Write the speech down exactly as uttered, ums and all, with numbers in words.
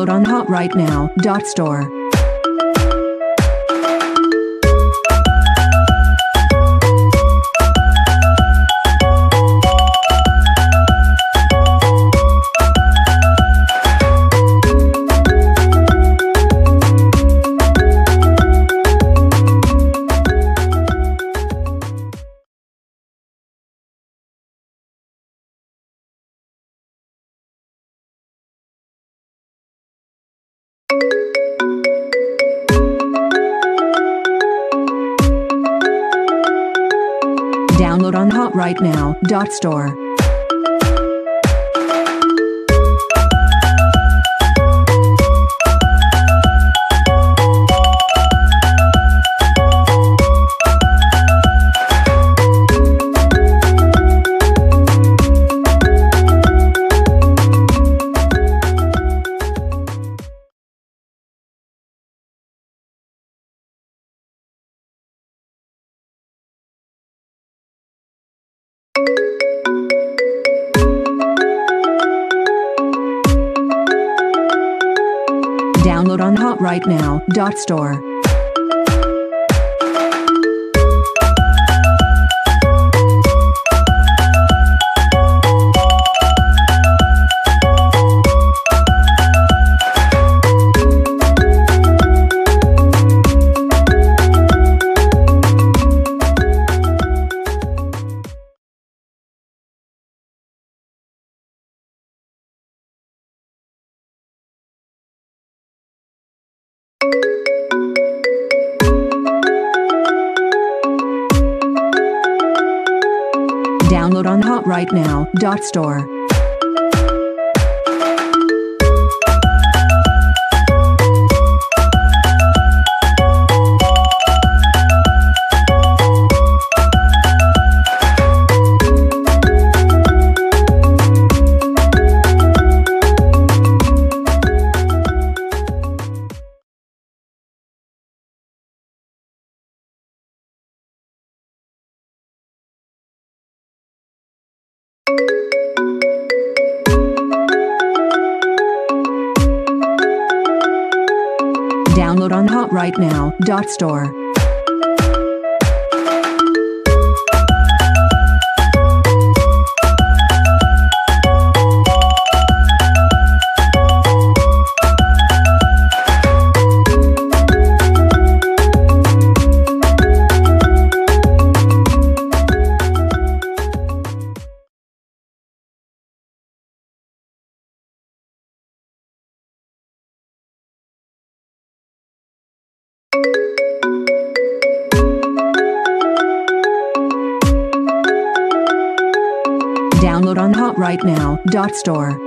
Download on hot right now dot store. Download on hot right now dot store. Download on hot right now dot store. Download on hot right now dot store. Download on hot right now dot store. Download on hot right now dot store.